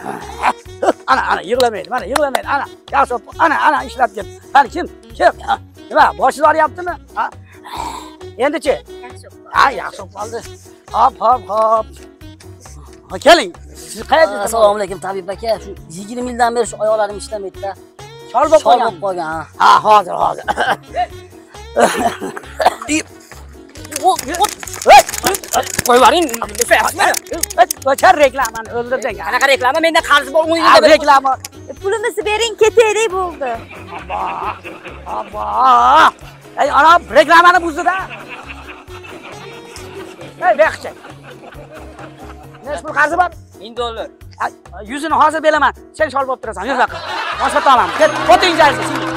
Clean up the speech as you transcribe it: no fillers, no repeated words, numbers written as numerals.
Ana yig'lamaydi. Mana yig'lamaydi. Ana yaxshi. Ana ishlab ket. Qani kim? Nima? Boshingiz og'riyaptimi? Endi-chi? Yaxshi. Yaxshi qoldi. Hop. Keling. Siz qayerda? Assalomu alaykum tabib aka. Shu 20 yildan beri shu oyoqlarim ishlamaydi-da. Shol bo'lib qolgan. Hozir. Qo'yvaring. O'char reklamani o'ldirding. Qanaqa reklama? Menda qarz bor, o'yinda reklama. Pulimizni bering, ketaylik bo'ldi. Abba. Ana reklamani buzdi-da. Bexchi. Nech pul qarzi bor? $1000. 100 ni hozir beraman. Sen shol bo'lib turasan. Yur yoqqa. Boshqa olaman. Ket, foting joysiz.